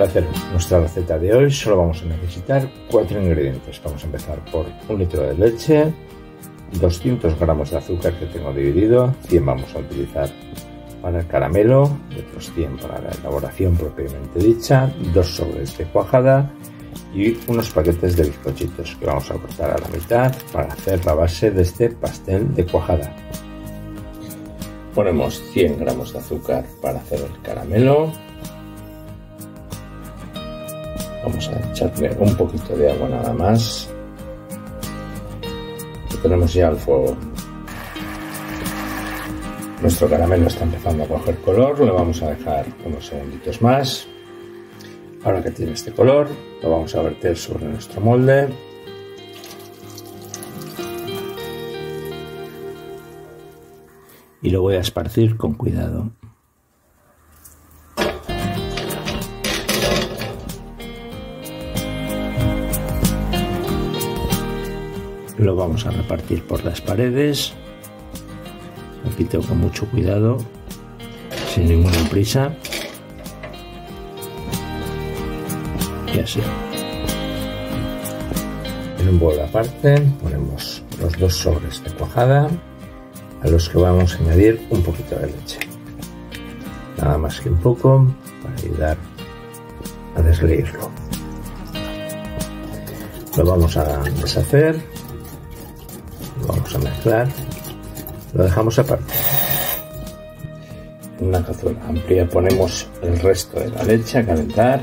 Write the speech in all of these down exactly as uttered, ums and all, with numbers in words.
Para hacer nuestra receta de hoy solo vamos a necesitar cuatro ingredientes. Vamos a empezar por un litro de leche, doscientos gramos de azúcar que tengo dividido, cien vamos a utilizar para el caramelo, y otros cien para la elaboración propiamente dicha, dos sobres de cuajada y unos paquetes de bizcochitos que vamos a cortar a la mitad para hacer la base de este pastel de cuajada. Ponemos cien gramos de azúcar para hacer el caramelo. Vamos a echarle un poquito de agua nada más. Lo tenemos ya al fuego. Nuestro caramelo está empezando a coger color, lo vamos a dejar unos segunditos más. Ahora que tiene este color, lo vamos a verter sobre nuestro molde. Y lo voy a esparcir con cuidado. Lo vamos a repartir por las paredes. Repito, con mucho cuidado, sin ninguna prisa. Y así. En un bol aparte ponemos los dos sobres de cuajada a los que vamos a añadir un poquito de leche. Nada más que un poco para ayudar a desleírlo. Lo vamos a deshacer. Lo vamos a mezclar. Lo dejamos aparte. En una cazuela amplia ponemos el resto de la leche a calentar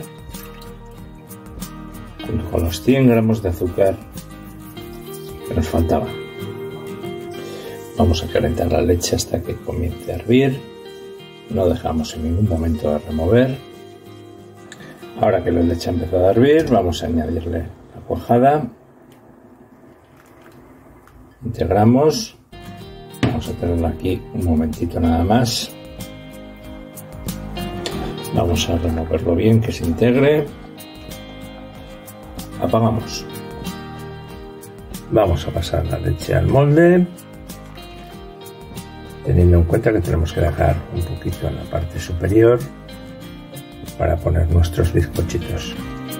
junto con los cien gramos de azúcar que nos faltaban. Vamos a calentar la leche hasta que comience a hervir. No dejamos en ningún momento de remover. Ahora que la leche ha empezado a hervir, vamos a añadirle la cuajada. Integramos. Vamos a tenerla aquí un momentito nada más. Vamos a removerlo bien, que se integre. Apagamos. Vamos a pasar la leche al molde, teniendo en cuenta que tenemos que dejar un poquito en la parte superior para poner nuestros bizcochitos.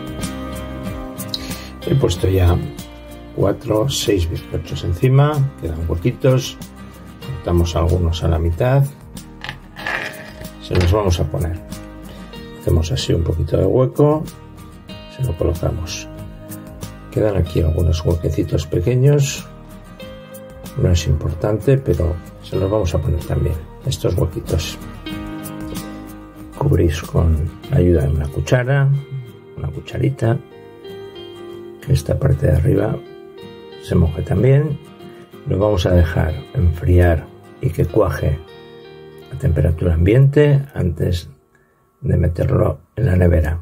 He puesto ya cuatro o seis bizcochos encima, quedan huequitos. Cortamos algunos a la mitad, se los vamos a poner. Hacemos así un poquito de hueco, se lo colocamos. Quedan aquí algunos huequecitos pequeños, no es importante, pero se los vamos a poner también, estos huequitos. Cubrís con la ayuda de una cuchara, una cucharita, que esta parte de arriba se moje también. Lo vamos a dejar enfriar y que cuaje a temperatura ambiente antes de meterlo en la nevera.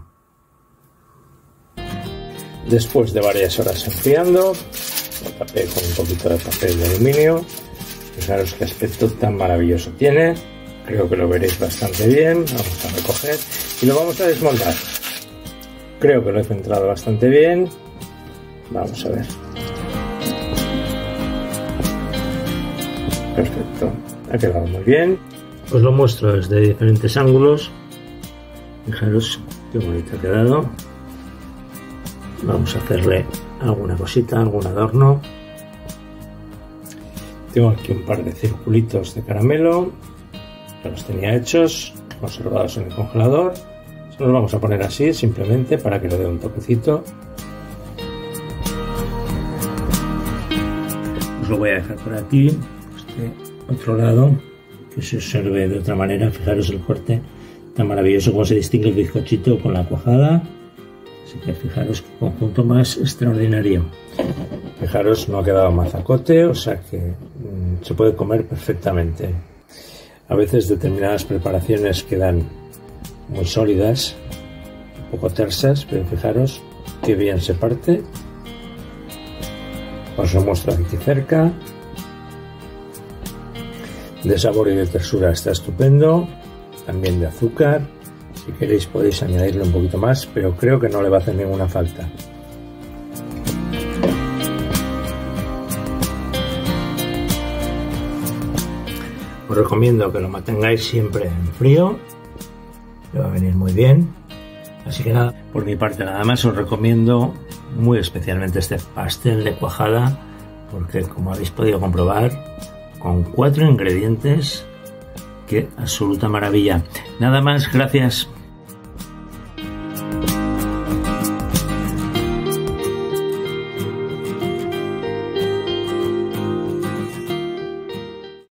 Después de varias horas enfriando, lo tapé con un poquito de papel de aluminio. Fijaros qué aspecto tan maravilloso tiene. Creo que lo veréis bastante bien. Vamos a recoger y lo vamos a desmontar. Creo que lo he centrado bastante bien. Vamos a ver. Perfecto, ha quedado muy bien. Os lo muestro desde diferentes ángulos. Fijaros qué bonito ha quedado. Vamos a hacerle alguna cosita, algún adorno. Tengo aquí un par de circulitos de caramelo que los tenía hechos, conservados en el congelador. Se los vamos a poner así, simplemente para que le dé un toquecito. Os lo voy a dejar por aquí, este otro lado, que se observe de otra manera. Fijaros el corte tan maravilloso, como se distingue el bizcochito con la cuajada. Así que fijaros qué conjunto más extraordinario. Fijaros, no ha quedado mazacote, o sea que mmm, se puede comer perfectamente. A veces determinadas preparaciones quedan muy sólidas, un poco tersas, pero fijaros qué bien se parte. Os lo muestro aquí cerca. De sabor y de textura está estupendo, también de azúcar. Si queréis podéis añadirle un poquito más, pero creo que no le va a hacer ninguna falta. Os recomiendo que lo mantengáis siempre en frío, le va a venir muy bien. Así que nada, por mi parte nada más. Os recomiendo muy especialmente este pastel de cuajada, porque como habéis podido comprobar, con cuatro ingredientes, qué absoluta maravilla. Nada más, gracias.